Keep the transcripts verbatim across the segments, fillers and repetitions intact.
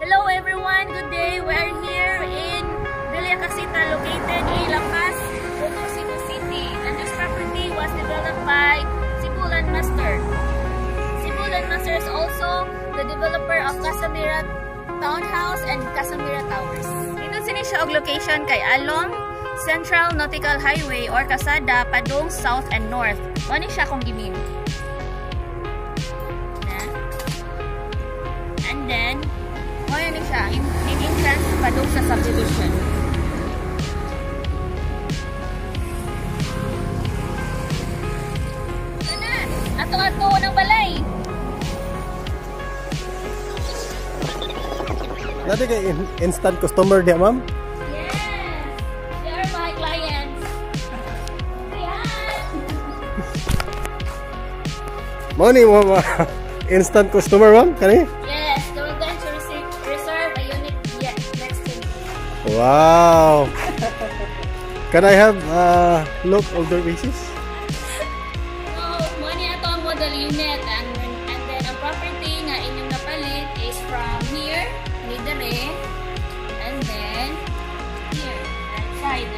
Hello everyone, good day. We are here in Casita, located in La Paz, Cebu City. And this property was developed by Cebulan Master. Cebulan Master is also the developer of Casamira Townhouse and Casamira Towers. Dito sini siya og location kay along Central Nautical Highway or Casada padung south and north. Mani siya kung gimin. And then, mo yun siya, in, in entrance padung sa subdivision. Sana, ato-ato ng balay. Nadi kay instant customer dia, ma'am? Yes, they are my clients. Ayan. Mo ni mo instant customer, ma'am? Kani? Yes, they will going to receive, reserve a unit yet next to me. Wow! Can I have uh, look older basis? So, money ato ang model unit and, and then ang property na inyong napalit is from here, Nidere, and then here, right side.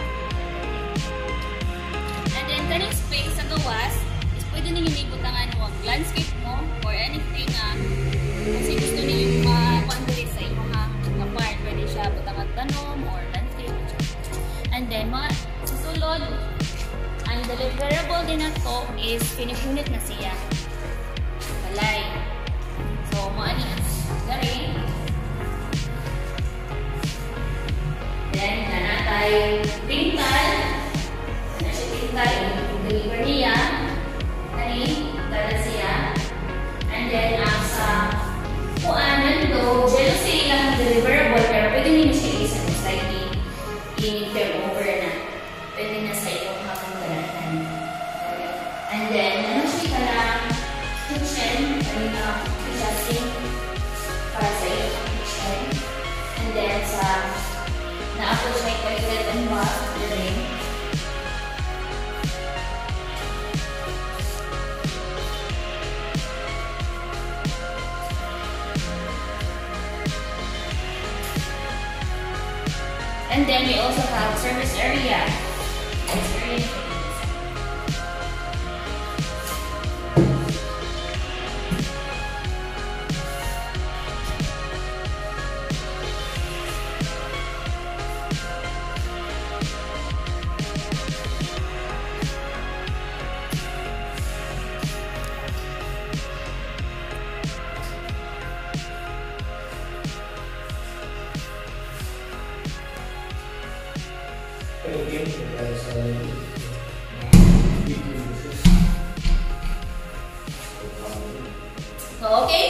And then kaning space sa gawas is pwede ninyo ibutangan mo ang landscape mo or anything uh, kasi gusto ninyo ma-boundary sa inyong mga part. Pwede siya butangan tanom or landscape. And then, mga susulod, ang deliverable din na to is finished unit na siya. Balay. So, mga niya. Gari. Then, nanatay pintal. Na siya pintal. Yung deliver niya. Kani, dala siya. And then, ang sa kuanan do, jealousy ilang deliverable, pero pwede nyo siya isa na slightly in-turn over na. Pwede na sa itong hapong kalatan. And then, ano siya ka lang kitchen, kami na adjusting para sa itong kitchen. And then, sa na-apple siya toilet and bath, rin. And then we also have service area. Service area. So, okay,